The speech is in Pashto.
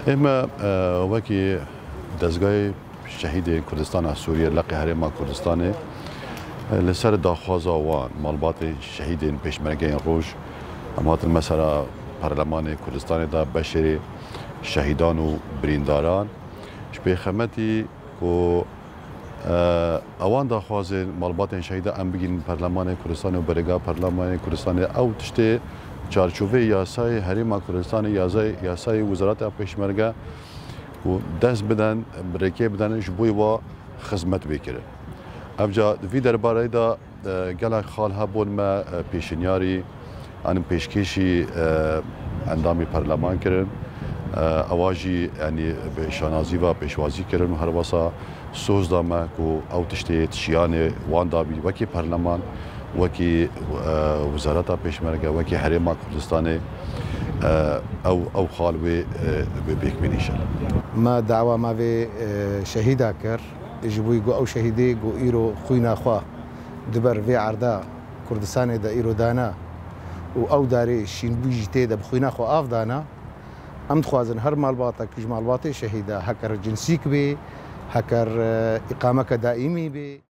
اما وکی دزگاه شهید کردستان سوریه لقی هرما کردستان لسر داخواز آوان مالبات شهید پیشمرگه روش امات مثلا پارلمان کردستان دا بشر شهیدان و برینداران شبه خمتی و اوان داخواز مالبات شهیده ام بگین پارلمان کردستان و برگا پارلمان کردستان او تشته چارچوبه یاسای هرما کردستان یاسای وزارت پیشمرگه و دست بدن برکه بدن جبوی و خدمت بکره. افجا وی درباره دا گله خالها بون ما پیشنیاری آن پیشکشی اندامی پارلمان کردن اواجی یعنی به شانازی و پیشوازی کردن و هر واسه سوز دامه کو او تشتی تشیان وان دابی وکی پارلمان وکی وزارت پیشمرگه وکی هرما کردستان او خالوی بیکمینیشل ما دعوة ما في شهيدا كر يجبوا يجو أو شهيدي جو إيرو خوينا خوا دبر في عردا كردستان دا إيرو دانا أو داري شين بيجي دا بخوينا خوا آف دانا أم تخوازن هر مالباطا كج مالباطي شهيدا هكر جنسيك بي هكر إقامك دائمي بي